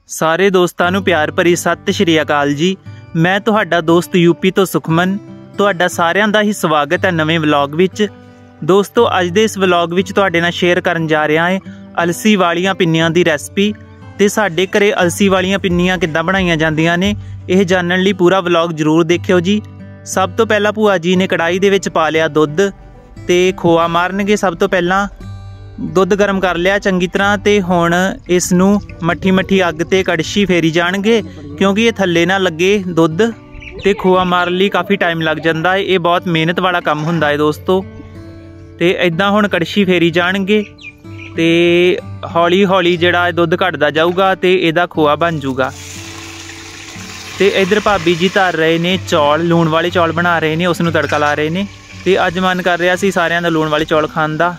ਸਾਰੇ ਦੋਸਤਾਂ ਨੂੰ ਪਿਆਰ ਭਰੀ ਸਤਿ ਸ਼੍ਰੀ ਅਕਾਲ ਜੀ। ਮੈਂ ਤੁਹਾਡਾ ਦੋਸਤ ਯੂਪੀ ਤੋਂ ਸੁਖਮਨ ਤੁਹਾਡਾ ਸਾਰਿਆਂ ਦਾ ਹੀ ਸਵਾਗਤ ਹੈ ਨਵੇਂ ਵਲੌਗ ਵਿੱਚ। ਦੋਸਤੋ ਅੱਜ ਦੇ ਇਸ ਵਲੌਗ ਵਿੱਚ ਤੁਹਾਡੇ ਨਾਲ ਸ਼ੇਅਰ ਕਰਨ ਜਾ ਰਿਹਾ ਹਾਂ ਅਲਸੀ ਵਾਲੀਆਂ ਪਿੰਨੀਆਂ ਦੀ ਰੈਸਪੀ ਤੇ ਸਾਡੇ ਘਰੇ ਅਲਸੀ ਵਾਲੀਆਂ ਪਿੰਨੀਆਂ ਕਿੱਦਾਂ ਬਣਾਈਆਂ ਜਾਂਦੀਆਂ ਨੇ ਇਹ ਜਾਣਨ ਲਈ ਪੂਰਾ ਵਲੌਗ ਜ਼ਰੂਰ ਦੇਖਿਓ ਜੀ। ਸਭ ਤੋਂ ਪਹਿਲਾਂ ਭੂਆ ਜੀ ਨੇ ਕੜਾਈ ਦੇ ਵਿੱਚ ਪਾ ਲਿਆ ਦੁੱਧ ਤੇ ਖੋਆ ਮਾਰਨਗੇ। ਸਭ ਤੋਂ ਪਹਿਲਾਂ ਦੁੱਧ ਗਰਮ ਕਰ ਲਿਆ ਚੰਗੀ ਤਰ੍ਹਾਂ ਤੇ ਹੁਣ ਇਸ ਨੂੰ ਮੱਠੀ ਮੱਠੀ ਅੱਗ ਤੇ ਕੜਛੀ ਫੇਰੀ ਜਾਣਗੇ ਕਿਉਂਕਿ ਇਹ ਥੱਲੇ ਨਾ ਲੱਗੇ ਦੁੱਧ ਤੇ ਖੋਆ ਮਾਰਨ ਲਈ ਕਾਫੀ ਟਾਈਮ ਲੱਗ ਜਾਂਦਾ ਹੈ। ਇਹ ਬਹੁਤ ਮਿਹਨਤ ਵਾਲਾ ਕੰਮ ਹੁੰਦਾ ਹੈ ਦੋਸਤੋ। ਤੇ ਇਦਾਂ ਹੁਣ ਕੜਛੀ ਫੇਰੀ ਜਾਣਗੇ ਤੇ ਹੌਲੀ ਹੌਲੀ ਜਿਹੜਾ ਦੁੱਧ ਘਟਦਾ ਜਾਊਗਾ ਤੇ ਇਹਦਾ ਖੋਆ ਬਣ ਜਾਊਗਾ। ਤੇ ਇਧਰ ਭਾਬੀ ਜੀ ਧਰ ਰਹੇ ਨੇ ਚੌਲ, ਲੂਣ ਵਾਲੇ ਚੌਲ ਬਣਾ ਰਹੇ ਨੇ, ਉਸ ਨੂੰ ਤੜਕਾ ਲਾ ਰਹੇ ਨੇ। ਤੇ ਅੱਜ ਮਨ ਕਰ ਰਿਹਾ ਸੀ ਸਾਰਿਆਂ ਦਾ ਲੂਣ ਵਾਲੇ ਚੌਲ ਖਾਣ ਦਾ।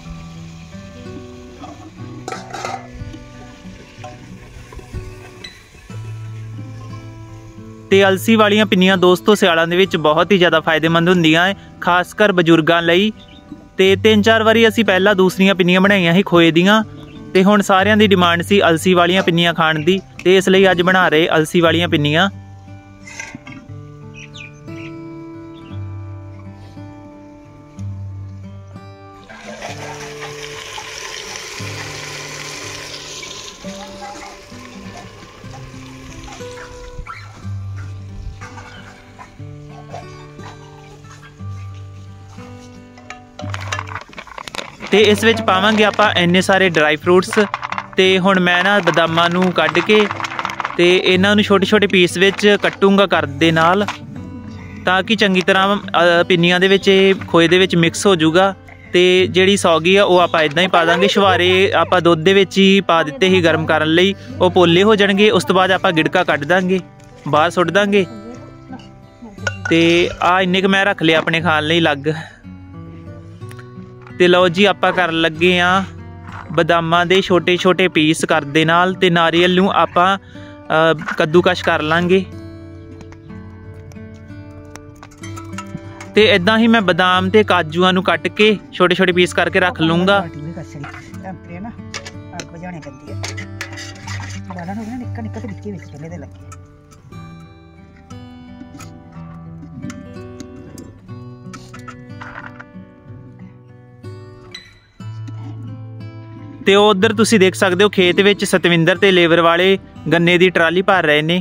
ਤੇ ਅਲਸੀ ਵਾਲੀਆਂ ਪਿੰਨੀਆਂ ਦੋਸਤੋ ਸਿਆਲਾਂ ਦੇ ਵਿੱਚ ਬਹੁਤ ਹੀ ਜ਼ਿਆਦਾ ਫਾਇਦੇਮੰਦ ਹੁੰਦੀਆਂ ਹੈ, ਖਾਸ ਕਰ ਬਜ਼ੁਰਗਾਂ ਲਈ। ਤੇ 3-4 ਵਾਰੀ ਅਸੀਂ ਪਹਿਲਾਂ ਦੂਸਰੀਆਂ ਪਿੰਨੀਆਂ ਬਣਾਈਆਂ ਸੀ ਖੋਏ ਦੀਆਂ ਤੇ ਹੁਣ ਸਾਰਿਆਂ ਦੀ ਡਿਮਾਂਡ ਸੀ ਅਲਸੀ ਵਾਲੀਆਂ ਪਿੰਨੀਆਂ ਖਾਣ ਦੀ ਤੇ ਇਸ ਲਈ ਅੱਜ ਬਣਾ ਰਹੇ ਅਲਸੀ ਵਾਲੀਆਂ ਪਿੰਨੀਆਂ। ਤੇ ਇਸ ਵਿੱਚ ਪਾਵਾਂਗੇ ਆਪਾਂ ਇੰਨੇ ਸਾਰੇ ਡਰਾਈ ਫਰੂਟਸ। ਤੇ ਹੁਣ ਮੈਂ ਨਾ ਬਦਾਮਾਂ ਨੂੰ ਕੱਢ ਕੇ ਤੇ ਇਹਨਾਂ ਨੂੰ ਛੋਟੇ ਛੋਟੇ ਪੀਸ ਵਿੱਚ ਕੱਟੂੰਗਾ ਕਰ ਦੇ ਨਾਲ ਤਾਂ ਕਿ ਚੰਗੀ ਤਰ੍ਹਾਂ ਪਿੰਨੀਆਂ ਦੇ ਵਿੱਚ ਖੋਏ ਦੇ ਵਿੱਚ ਮਿਕਸ ਹੋ ਜਾਊਗਾ। ਤੇ ਜਿਹੜੀ ਸੌਗੀ ਆ ਉਹ ਆਪਾਂ ਇਦਾਂ ਹੀ ਪਾ ਦਾਂਗੇ। ਛੁਹਾਰੇ ਆਪਾਂ ਦੁੱਧ ਦੇ ਵਿੱਚ ਹੀ ਪਾ ਦਿੱਤੇ ਸੀ ਗਰਮ ਕਰਨ ਲਈ, ਉਹ ਪੋਲੇ ਹੋ ਜਾਣਗੇ। ਉਸ ਤੋਂ ਬਾਅਦ ਆਪਾਂ ਗਿੜਕਾ ਕੱਢ ਦਾਂਗੇ, ਬਾਹਰ ਸੁੱਟ ਦਾਂਗੇ। ਤੇ ਆ ਇੰਨੇ ਕੁ ਮੈਂ ਰੱਖ ਲਿਆ ਆਪਣੇ ਖਾਣ ਲਈ ਅਲੱਗ। ਤੇ ਲਓ ਜੀ ਆਪਾਂ ਕਰਨ ਲੱਗੇ ਆ ਬਦਾਮਾਂ ਦੇ ਛੋਟੇ ਛੋਟੇ ਪੀਸ ਕਰਦੇ ਨਾਲ ਤੇ ਨਾਰੀਅਲ ਨੂੰ ਆਪਾਂ ਕੱਦੂਕਸ਼ ਕਰ ਲਾਂਗੇ। ਤੇ ਇਦਾਂ ਹੀ ਮੈਂ ਬਦਾਮ ਤੇ ਕਾਜੂਆਂ ਨੂੰ ਕੱਟ ਕੇ ਛੋਟੇ ਛੋਟੇ ਪੀਸ ਕਰਕੇ ਰੱਖ ਲੂੰਗਾ। ਤੇ ਉਧਰ ਤੁਸੀਂ ਦੇਖ ਸਕਦੇ ਹੋ ਖੇਤ ਵਿੱਚ ਸਤਵਿੰਦਰ ਤੇ ਲੇਬਰ ਵਾਲੇ ਗੰਨੇ ਦੀ ਟਰਾਲੀ ਭਰ ਰਹੇ ਨੇ।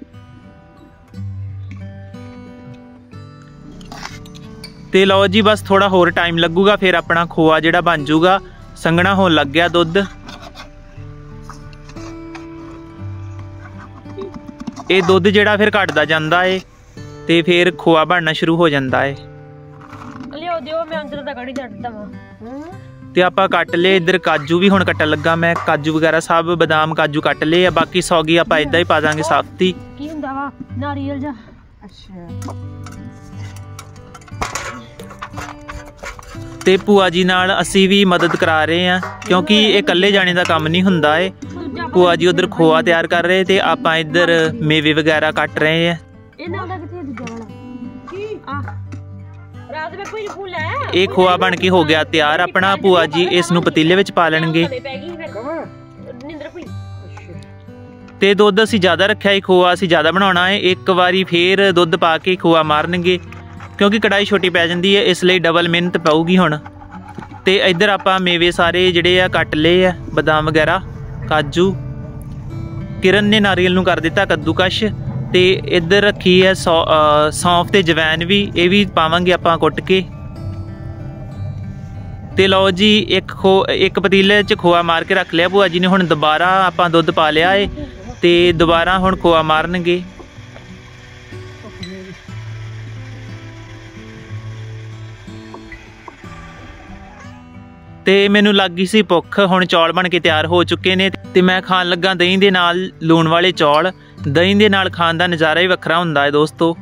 ਤੇ ਲਓ ਜੀ ਬਸ ਥੋੜਾ ਹੋਰ ਟਾਈਮ ਲੱਗੂਗਾ ਫਿਰ ਆਪਣਾ ਖੋਆ ਜਿਹੜਾ ਬਣ ਜਾਊਗਾ। ਸੰਘਣਾ ਹੋਣ ਲੱਗ ਗਿਆ ਦੁੱਧ। ਇਹ ਦੁੱਧ ਜਿਹੜਾ ਫਿਰ ਘਟਦਾ ਜਾਂਦਾ ਏ ਤੇ ਫਿਰ ਖੋਆ ਬਣਨਾ ਸ਼ੁਰੂ ਹੋ ਜਾਂਦਾ ਏ। ਲਿਓ ਦਿਓ ਮੈਂ ਅੰਦਰ ਦਾ ਕੜੀ ਛੱਡ ਦਵਾਂ। ਤੇ ਆਪਾਂ ਕੱਟ ਲਏ। ਇੱਧਰ ਕਾਜੂ ਵੀ ਹੁਣ ਕੱਟਣ ਲੱਗਾ ਮੈਂ। ਕਾਜੂ ਵਗੈਰਾ ਸਭ ਬਦਾਮ ਕਾਜੂ ਕੱਟ ਲਏ ਆ। ਬਾਕੀ ਸੌਗੀ ਆਪਾਂ ਇਦਾਂ ਹੀ ਪਾ ਦਾਂਗੇ ਸਾਫਤੀ। ਕੀ ਹੁੰਦਾ ਵਾ ਨਾਰੀਅਲ ਜਾ। ਅੱਛਾ। ਤੇ ਭੂਆ ਜੀ ਨਾਲ ਅਸੀਂ ਵੀ ਮਦਦ ਕਰਾ ਰਹੇ ਆ ਕਿਉਂਕਿ ਇਹ ਇਕੱਲੇ ਜਾਣੇ ਦਾ ਕੰਮ ਨਹੀਂ ਹੁੰਦਾ ਏ। ਭੂਆ ਜੀ ਉਧਰ ਖੋਆ ਤਿਆਰ ਕਰ ਰਹੇ ਤੇ ਆਪਾਂ ਇੱਧਰ ਮੇਵੇ ਵਗੈਰਾ ਕੱਟ ਰਹੇ ਆ। ਇਹਨਾਂ ਦਾ ਕਿੱਥੇ ਦੂਜਾ ਵਾਲਾ ਕੀ ਆ ਰਾਤ ਵਿੱਚ ਕੋਈ ਫੁੱਲ ਹੈ। ਇਹ ਖੋਆ ਬਣ ਕੇ ਹੋ ਗਿਆ ਤਿਆਰ ਆਪਣਾ। ਭੂਆ ਜੀ ਇਸ ਨੂੰ ਪਤੀਲੇ ਵਿੱਚ ਪਾ ਲੈਣਗੇ। ਤੇ ਦੁੱਧ ਅਸੀਂ ਜ਼ਿਆਦਾ ਰੱਖਿਆ ਹੈ, ਖੋਆ ਅਸੀਂ ਜ਼ਿਆਦਾ ਬਣਾਉਣਾ ਹੈ। ਇੱਕ ਵਾਰੀ ਫੇਰ ਦੁੱਧ ਪਾ ਕੇ ਖੋਆ ਮਾਰਨਗੇ ਕਿਉਂਕਿ ਕੜਾਈ ਛੋਟੀ ਪੈ ਜਾਂਦੀ ਹੈ, ਇਸ ਲਈ ਡਬਲ ਮਿਹਨਤ ਪਊਗੀ ਹੁਣ। ਤੇ ਇੱਧਰ ਆਪਾਂ ਮੇਵੇ ਸਾਰੇ ਜਿਹੜੇ ਆ ਕੱਟ ਲਏ ਆ, ਬਦਾਮ ਵਗੈਰਾ ਕਾਜੂ। ਕਿਰਨ ਨੇ ਨਾਰੀਅਲ ਨੂੰ ਕਰ ਦਿੱਤਾ ਕੱਦੂਕਸ਼। ਤੇ ਇੱਧਰ ਰੱਖੀ ਹੈ ਸੌਂਫ ਤੇ ਜਵੈਨ ਵੀ, ਇਹ ਵੀ ਪਾਵਾਂਗੇ ਆਪਾਂ ਕੁੱਟ ਕੇ। ਤੇ ਲਓ ਜੀ ਇੱਕ ਪਤੀਲੇ 'ਚ ਖੋਆ ਮਾਰ ਕੇ ਰੱਖ ਲਿਆ ਭੂਆ ਜੀ ਨੇ। ਹੁਣ ਦੁਬਾਰਾ ਆਪਾਂ ਦੁੱਧ ਪਾ ਲਿਆ ਏ ਤੇ ਦੁਬਾਰਾ ਹੁਣ ਖੋਆ ਮਾਰਨਗੇ। ਤੇ ਮੈਨੂੰ ਲੱਗ ਗਈ ਸੀ ਭੁੱਖ। ਹੁਣ ਚੌਲ ਬਣ ਕੇ ਤਿਆਰ ਹੋ ਚੁੱਕੇ ਨੇ ਤੇ ਮੈਂ ਖਾਣ ਲੱਗਾ ਦਹੀਂ ਦੇ ਨਾਲ ਲੂਣ ਵਾਲੇ ਚੌਲ। ਦਹੀਂ ਦੇ ਨਾਲ ਖਾਣ ਦਾ ਨਜ਼ਾਰਾ ਹੀ ਵੱਖਰਾ ਹੁੰਦਾ ਹੈ ਦੋਸਤੋ।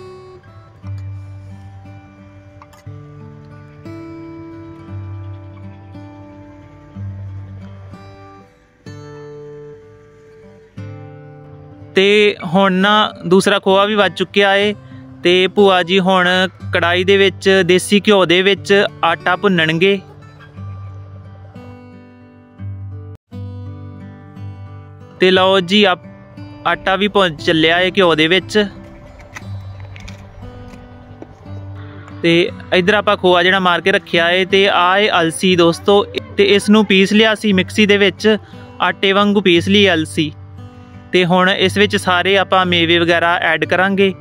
ਤੇ ਹੁਣ ਨਾ ਦੂਸਰਾ ਖੋਆ ਵੀ ਵੱਜ ਚੁੱਕਿਆ ਏ ਤੇ ਭੂਆ ਜੀ ਹੁਣ ਕੜਾਈ ਦੇ ਵਿੱਚ ਦੇਸੀ ਘਿਓ ਦੇ ਵਿੱਚ ਆਟਾ ਭੁੰਨਣਗੇ। ਤੇ ਲਓ ਜੀ ਆਟਾ ਵੀ ਭੁੰਨ ਚੱਲਿਆ ਹੈ ਘਿਓ ਦੇ ਵਿੱਚ। ਤੇ ਇੱਧਰ ਆਪਾਂ ਖੋਆ ਜਿਹੜਾ ਮਾਰ ਕੇ ਰੱਖਿਆ ਹੈ ਤੇ ਆਹ ਹੈ ਅਲਸੀ ਦੋਸਤੋ। ਤੇ ਇਸ ਨੂੰ ਪੀਸ ਲਿਆ ਸੀ ਮਿਕਸੀ ਦੇ ਵਿੱਚ, ਆਟੇ ਵਾਂਗੂ ਪੀਸ ਲਈ ਅਲਸੀ। ਤੇ ਹੁਣ ਇਸ ਵਿੱਚ ਸਾਰੇ ਆਪਾਂ ਮੇਵੇ ਵਗੈਰਾ ਐਡ ਕਰਾਂਗੇ।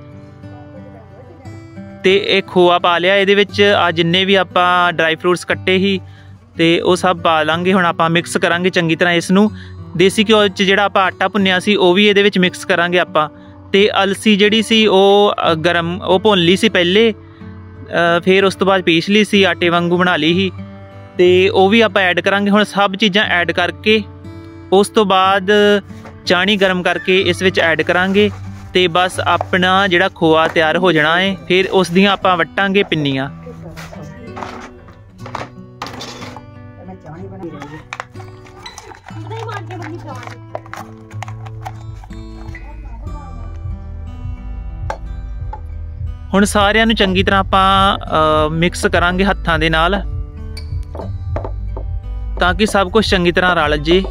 ਤੇ ਇਹ ਖੋਆ ਪਾ ਲਿਆ ਇਹਦੇ ਵਿੱਚ, ਆ ਜਿੰਨੇ ਵੀ ਆਪਾਂ ਡਰਾਈ ਫਰੂਟਸ ਕੱਟੇ ਸੀ ਤੇ ਉਹ ਸਭ ਪਾ ਲਾਂਗੇ। ਹੁਣ ਆਪਾਂ ਮਿਕਸ ਕਰਾਂਗੇ ਚੰਗੀ ਤਰ੍ਹਾਂ ਇਸ ਨੂੰ। ਦੇਸੀ ਘਿਓ 'ਚ ਜਿਹੜਾ ਆਪਾਂ ਆਟਾ ਭੁੰਨਿਆ ਸੀ ਉਹ ਵੀ ਇਹਦੇ ਵਿੱਚ ਮਿਕਸ ਕਰਾਂਗੇ ਆਪਾਂ। ਤੇ ਅਲਸੀ ਜਿਹੜੀ ਸੀ ਉਹ ਉਹ ਭੁੰਨ ਲਈ ਸੀ ਪਹਿਲੇ, ਫਿਰ ਉਸ ਤੋਂ ਬਾਅਦ ਪੀਸ ਲਈ ਸੀ, ਆਟੇ ਵਾਂਗੂ ਬਣਾ ਲਈ ਸੀ। ਤੇ ਉਹ ਵੀ ਆਪਾਂ ਐਡ ਕਰਾਂਗੇ। ਹੁਣ ਸਭ ਚੀਜ਼ਾਂ ਐਡ ਕਰਕੇ ਉਸ ਤੋਂ ਬਾਅਦ ਚਾਣੀ ਗਰਮ ਕਰਕੇ ਇਸ ਵਿੱਚ ਐਡ ਕਰਾਂਗੇ। ਤੇ ਬਸ ਆਪਣਾ ਜਿਹੜਾ ਖੋਆ ਤਿਆਰ ਹੋ ਜਾਣਾ ਹੈ। ਫਿਰ ਉਸ ਦੀਆਂ ਆਪਾਂ ਵੱਟਾਂਗੇ ਪਿੰਨੀਆਂ। ਹੁਣ ਸਾਰਿਆਂ ਨੂੰ ਚੰਗੀ ਤਰ੍ਹਾਂ ਆਪਾਂ ਮਿਕਸ ਕਰਾਂਗੇ ਹੱਥਾਂ ਦੇ ਨਾਲ, ਤਾਂ ਕਿ ਸਭ ਕੁਝ ਚੰਗੀ ਤਰ੍ਹਾਂ ਰਲ ਜੇ।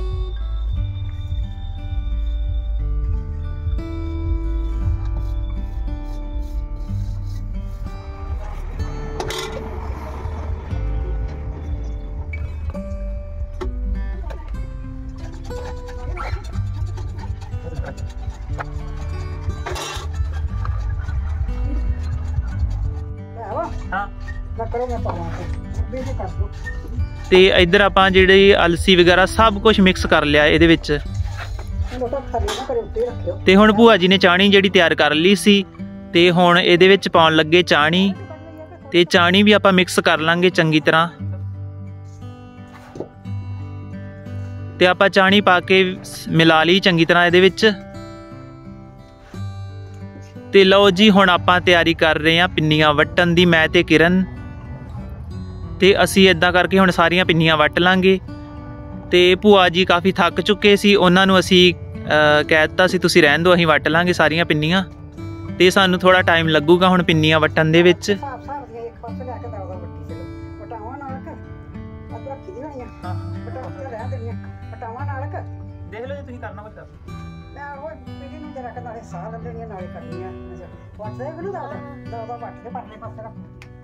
ਤੇ ਇੱਧਰ ਆਪਾਂ ਜਿਹੜੀ ਅਲਸੀ ਵਗੈਰਾ ਸਭ ਕੁਝ ਮਿਕਸ ਕਰ ਲਿਆ ਇਹਦੇ ਵਿੱਚ। ਤੇ ਹੁਣ ਭੂਆ ਜੀ ਨੇ ਚਾਣੀ ਜਿਹੜੀ ਤਿਆਰ ਕਰ ਲਈ ਸੀ ਤੇ ਹੁਣ ਇਹਦੇ ਵਿੱਚ ਪਾਉਣ ਲੱਗੇ ਚਾਣੀ। ਤੇ ਚਾਣੀ ਵੀ ਆਪਾਂ ਮਿਕਸ ਕਰ ਲਾਂਗੇ ਚੰਗੀ ਤਰ੍ਹਾਂ। ਤੇ ਆਪਾਂ ਚਾਣੀ ਪਾ ਕੇ ਮਿਲਾ ਲਈ ਚੰਗੀ ਤਰ੍ਹਾਂ ਇਹਦੇ ਵਿੱਚ। ਤੇ ਲਓ ਜੀ ਹੁਣ ਆਪਾਂ ਤਿਆਰੀ ਕਰ ਰਹੇ ਹਾਂ ਪਿੰਨੀਆਂ ਵੱਟਣ ਦੀ, ਮੈਂ ਤੇ ਕਿਰਨ। ਤੇ ਅਸੀਂ ਇਦਾਂ ਕਰਕੇ ਹੁਣ ਸਾਰੀਆਂ ਪਿੰਨੀਆਂ ਵੱਟ ਲਾਂਗੇ। ਤੇ ਭੂਆ ਜੀ ਕਾਫੀ ਥੱਕ ਚੁੱਕੇ ਸੀ, ਉਹਨਾਂ ਨੂੰ ਅਸੀਂ ਕਹਿ ਦਿੱਤਾ ਸੀ ਤੁਸੀਂ ਰਹਿਣ ਦਿਓ, ਅਸੀਂ ਵੱਟ ਲਾਂਗੇ ਸਾਰੀਆਂ ਪਿੰਨੀਆਂ। ਤੇ ਸਾਨੂੰ ਥੋੜਾ ਟਾਈਮ ਲੱਗੂਗਾ ਹੁਣ ਪਿੰਨੀਆਂ ਵੱਟਣ ਦੇ ਵਿੱਚ। ਦੇਖ ਲਓ ਜੇ ਤੁਸੀਂ ਕਰਨਾ ਹੋਵੇ ਤਾਂ ਸਾਹ ਲੈਣੀਆਂ ਨਾਲੇ ਕਰਨੀਆਂ ਵੱਟਦੇ ਇਹਨੂੰ ਦਾ ਵੱਟ ਕੇ ਪਰਲੇ ਪਾਸੇ ਰੱਖ।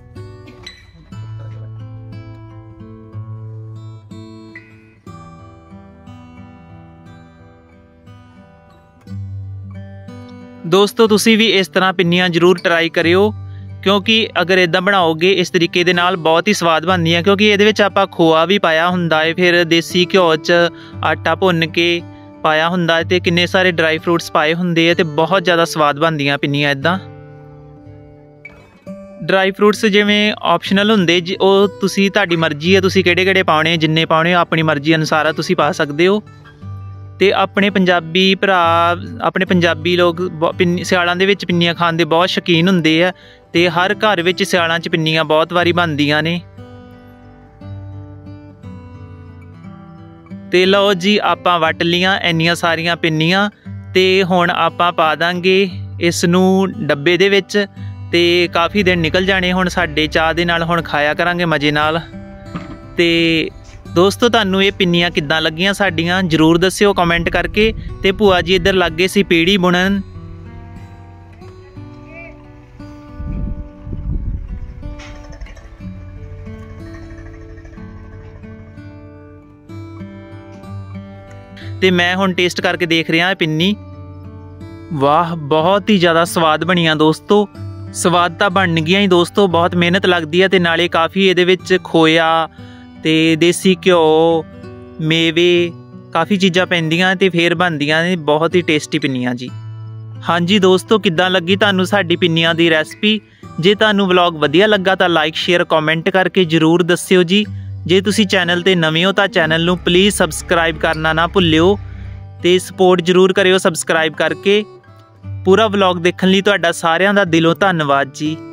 ਦੋਸਤੋ ਤੁਸੀਂ ਵੀ ਇਸ ਤਰ੍ਹਾਂ ਪਿੰਨੀਆਂ ਜ਼ਰੂਰ ਟਰਾਈ ਕਰਿਓ, ਕਿਉਂਕਿ ਅਗਰ ਇੱਦਾਂ ਬਣਾਓਗੇ ਇਸ ਤਰੀਕੇ ਦੇ ਨਾਲ ਬਹੁਤ ਹੀ ਸਵਾਦ ਬਣਦੀਆਂ। ਕਿਉਂਕਿ ਇਹਦੇ ਵਿੱਚ ਆਪਾਂ ਖੋਆ ਵੀ ਪਾਇਆ ਹੁੰਦਾ ਹੈ, ਫਿਰ ਦੇਸੀ ਘਿਓ 'ਚ ਆਟਾ ਭੁੰਨ ਕੇ ਪਾਇਆ ਹੁੰਦਾ ਤੇ ਕਿੰਨੇ ਸਾਰੇ ਡਰਾਈ ਫਰੂਟਸ ਪਾਏ ਹੁੰਦੇ ਆ ਤੇ ਬਹੁਤ ਜ਼ਿਆਦਾ ਸਵਾਦ ਬਣਦੀਆਂ ਪਿੰਨੀਆਂ ਇੱਦਾਂ। ਡਰਾਈ ਫਰੂਟਸ ਜਿਵੇਂ ਆਪਸ਼ਨਲ ਹੁੰਦੇ, ਉਹ ਤੁਸੀਂ ਤੁਹਾਡੀ ਮਰਜ਼ੀ ਹੈ, ਤੁਸੀਂ ਕਿਹੜੇ ਕਿਹੜੇ ਪਾਉਣੇ, ਜਿੰਨੇ ਪਾਉਣੇ ਆਪਣੀ ਮਰਜ਼ੀ ਅਨੁਸਾਰ ਤੁਸੀਂ ਪਾ ਸਕਦੇ ਹੋ। ਤੇ ਆਪਣੇ ਪੰਜਾਬੀ ਭਰਾ, ਆਪਣੇ ਪੰਜਾਬੀ ਲੋਕ ਸਿਆਲਾਂ ਦੇ ਵਿੱਚ ਪਿੰਨੀਆਂ ਖਾਣ ਦੇ ਬਹੁਤ ਸ਼ੌਕੀਨ ਹੁੰਦੇ ਆ ਤੇ ਹਰ ਘਰ ਵਿੱਚ ਸਿਆਲਾਂ 'ਚ ਪਿੰਨੀਆਂ ਬਹੁਤ ਵਾਰੀ ਬਣਦੀਆਂ ਨੇ। ਤੇ ਲਓ ਜੀ ਆਪਾਂ ਵੱਟ ਲੀਆਂ ਇੰਨੀਆਂ ਸਾਰੀਆਂ ਪਿੰਨੀਆਂ। ਤੇ ਹੁਣ ਆਪਾਂ ਪਾ ਦਾਂਗੇ ਇਸ ਨੂੰ ਡੱਬੇ ਦੇ ਵਿੱਚ ਤੇ ਕਾਫੀ ਦਿਨ ਨਿਕਲ ਜਾਣੇ ਹੁਣ ਸਾਡੇ ਚਾਹ ਦੇ ਨਾਲ। ਹੁਣ ਖਾਇਆ ਕਰਾਂਗੇ ਮਜ਼ੇ ਨਾਲ। ਤੇ ਦੋਸਤੋ ਤੁਹਾਨੂੰ ਇਹ ਪਿੰਨੀਆਂ ਕਿੱਦਾਂ ਲੱਗੀਆਂ ਸਾਡੀਆਂ ਜ਼ਰੂਰ ਦੱਸਿਓ ਕਮੈਂਟ ਕਰਕੇ। ਤੇ ਭੂਆ ਜੀ ਇੱਧਰ ਲੱਗ ਗਏ ਸੀ ਪੀੜੀ ਬੁਣਨ। ਤੇ ਮੈਂ ਹੁਣ ਟੇਸਟ ਕਰਕੇ ਦੇਖ ਰਿਹਾ ਪਿੰਨੀ। ਵਾਹ ਬਹੁਤ ਹੀ ਜ਼ਿਆਦਾ ਸਵਾਦ ਬਣੀਆਂ ਦੋਸਤੋ। ਸਵਾਦ ਤਾਂ ਬਣ ਗਈਆਂ ਹੀ ਦੋਸਤੋ, ਬਹੁਤ ਮਿਹਨਤ ਲੱਗਦੀ ਹੈ ਤੇ ਨਾਲੇ ਕਾਫੀ ਇਹਦੇ ਵਿੱਚ ਖੋਇਆ ਤੇ ਦੇਸੀ ਘਿਓ, ਮੇਵੇ, ਕਾਫੀ ਚੀਜ਼ਾਂ ਪੈਂਦੀਆਂ ਤੇ ਫੇਰ ਬਣਦੀਆਂ ਨੇ ਬਹੁਤ ਹੀ ਟੇਸਟੀ ਪਿੰਨੀਆਂ ਜੀ। ਹਾਂਜੀ ਦੋਸਤੋ ਕਿੱਦਾਂ ਲੱਗੀ ਤੁਹਾਨੂੰ ਸਾਡੀ ਪਿੰਨੀਆਂ ਦੀ ਰੈਸਪੀ? ਜੇ ਤੁਹਾਨੂੰ ਵਲੌਗ ਵਧੀਆ ਲੱਗਾ ਤਾਂ ਲਾਈਕ ਸ਼ੇਅਰ ਕਮੈਂਟ ਕਰਕੇ ਜ਼ਰੂਰ ਦੱਸਿਓ ਜੀ। ਜੇ ਤੁਸੀਂ ਚੈਨਲ ਤੇ ਨਵੇਂ ਹੋ ਤਾਂ ਚੈਨਲ ਨੂੰ ਪਲੀਜ਼ ਸਬਸਕ੍ਰਾਈਬ ਕਰਨਾ ਨਾ ਭੁੱਲਿਓ ਤੇ ਸਪੋਰਟ ਜ਼ਰੂਰ ਕਰਿਓ ਸਬਸਕ੍ਰਾਈਬ ਕਰਕੇ। ਪੂਰਾ ਵਲੌਗ ਦੇਖਣ ਲਈ ਤੁਹਾਡਾ ਸਾਰਿਆਂ ਦਾ ਦਿਲੋਂ ਧੰਨਵਾਦ ਜੀ।